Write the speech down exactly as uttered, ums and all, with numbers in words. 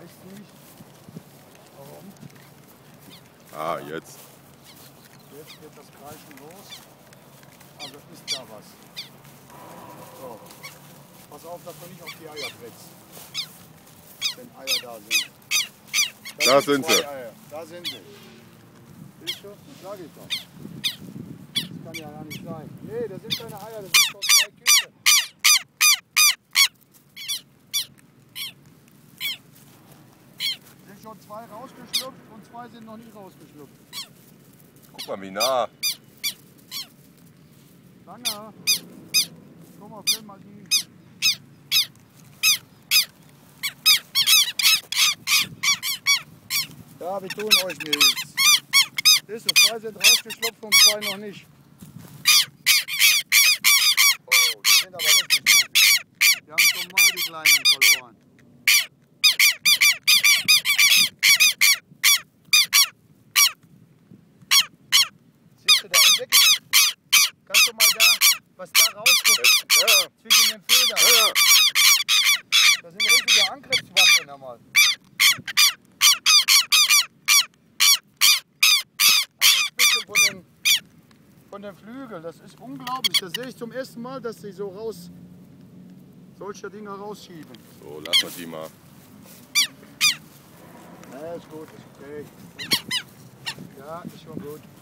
ist nicht. Warum? Ah, jetzt. Jetzt wird das Kreischen los. Also ist da was. So. Pass auf, dass du nicht auf die Eier trittst. Wenn Eier da sind. Da, Da sind sind sie. Eier. Da sind sie. Siehst du? Das sage ich doch. Das kann ja gar nicht sein. Nee, das sind keine Eier, das sind schon drei Küken. Sind schon zwei rausgeschlüpft und zwei sind noch nicht rausgeschlüpft. Guck mal, wie nah. Lange. Guck mal, film mal die. Ja, wir tun euch nichts. Siehst du, zwei sind rausgeschlüpft und zwei noch nicht. Oh, die sind aber richtig mutig. Die haben schon mal die Kleinen verloren. Siehst du, da entdecke ich. Kannst du mal da, was da rausguckt? Ja, Zwischen den Federn. ja, ja. Das sind richtige Angriffswaffen einmal. Von den, von den Flügeln, das ist unglaublich. Das sehe ich zum ersten Mal, dass sie so raus, solche Dinge rausschieben. So, lass mal die mal. Ja, ist gut, ist okay. Ja, ist schon gut.